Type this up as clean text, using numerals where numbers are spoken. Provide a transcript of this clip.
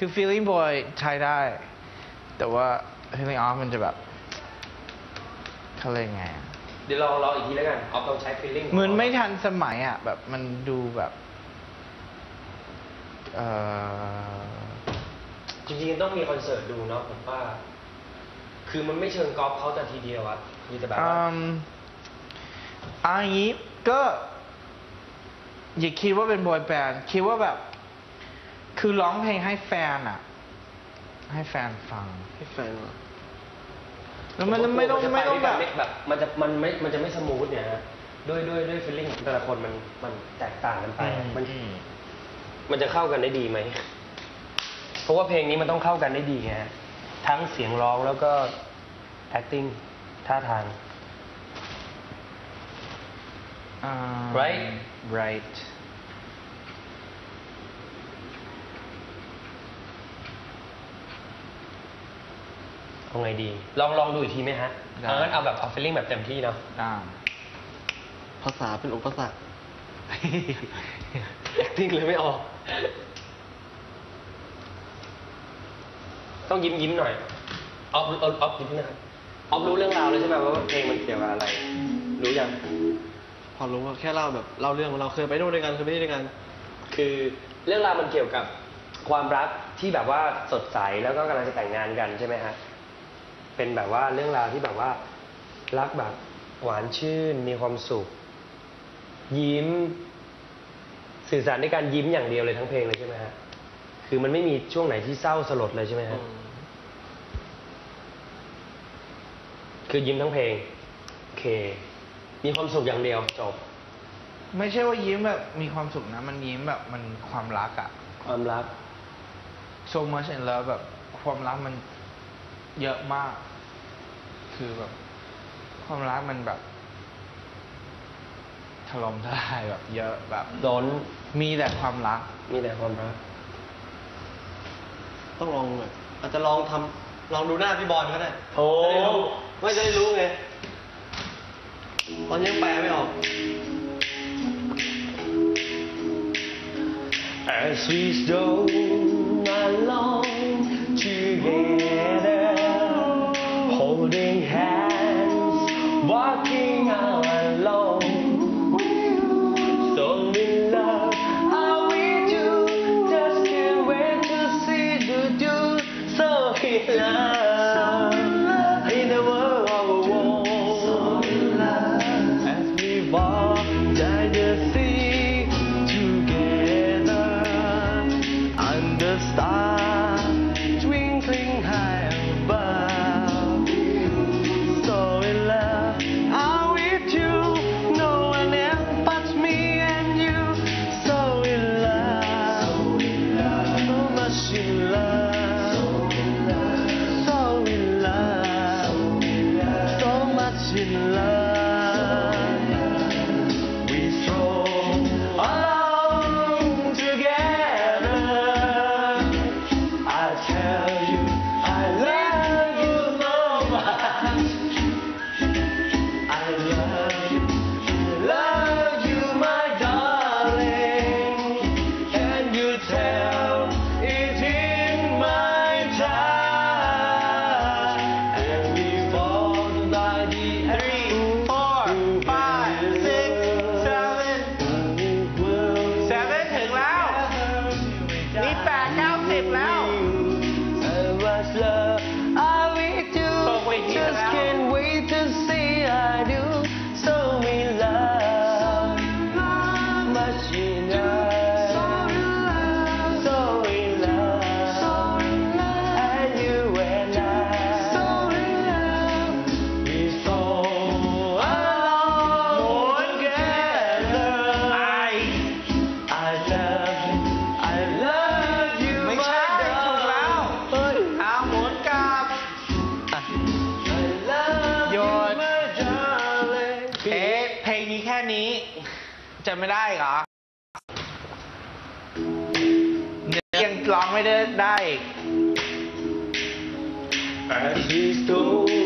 คือ feeling boy ใช้ได้แต่ว่า feeling off มันจะแบบเขาเรียกไงเดี๋ยวลองอีกทีแล้วกันออฟต้องใช้ feeling เหมือนไม่ทันสมัยอ่ะแบบมันดูแบบจริงๆต้องมีคอนเสิร์ตดูเนาะผมว่าคือมันไม่เชิงกอล์ฟเขาแต่ทีเดียวอะมีแต่แบบว่าอย่างนี้ก็อย่าคิดว่าเป็นบอยแบนด์คิดว่าแบบคือร้องเพลงให้แฟนอ่ะให้แฟนฟังให้แฟนแล้วมันไม่ต้องแบบมันจะไม่สมูทเนี่ยฮะด้วยฟีลลิ่งแต่ละคนมันแตกต่างกันไปมันจะเข้ากันได้ดีไหมเพราะว่าเพลงนี้มันต้องเข้ากันได้ดีไงทั้งเสียงร้องแล้วก็ acting ท่าทาง right เอาไงดีลองดูอีกทีไหมฮะงั้นเอาแบบเอา feeling แบบเต็มที่เนาะภาษาเป็นอุปสรรค acting เลยไม่ออกต้องยิ้มหน่อยออฟยิ้มนะครับออฟรู้เรื่องราวเลยใช่ไหมว่าเพลงมันเกี่ยวกับอะไรรู้ยังพอรู้ว่าแค่เล่าแบบเล่าเรื่องเราเคยไปโน่นด้วยกันเคยไปนี่ด้วยกันคือเรื่องราวมันเกี่ยวกับความรักที่แบบว่าสดใสแล้วก็กำลังจะแต่งงานกันใช่ไหมฮะเป็นแบบว่าเรื่องราวที่แบบว่ารักแบบหวานชื่นมีความสุขยิ้มสื่อสารด้วยการยิ้มอย่างเดียวเลยทั้งเพลงเลยใช่ไหมฮะคือมันไม่มีช่วงไหนที่เศร้าสลดเลยใช่ไหมฮะคือยิ้มทั้งเพลงโอเคมีความสุขอย่างเดียวจบไม่ใช่ว่ายิ้มแบบมีความสุขนะมันยิ้มแบบมันความรักอะความรัก so much in love แบบความรักมันเยอะมากคือแบบความรักมันแบบถล่มทลายแบบเยอะแบบมีแต่ความรักต้องลองแบบอาจจะลองดูหน้าพี่บอลก็ได้โอ้ไม่จะได้รู้ไงตอนยังแปลไม่ออก As we stroll along together holding hands walking out alone so in love how we do just can't wait to see you do so in love in the world of a world as we walk down the sea together under stars twinkling high above so in love I'm with you no one else but me and you so in love so much in love so in love so much in love we stroll along together I tell you I love you so much I love you my darling and you tell it in my time and we fall by the 3 4 5 6 7 ถึงแล้วนี่8 9 10แล้ว much love I with you just can't wait to see I do so in love much in love so in love and you and I we so alone together I love you ไม่ใช่ถูกแล้วหมุนกลับโยนเพลงนี้แค่นี้จะไม่ได้เหรอยังร้องไม่ได้อีก As we stole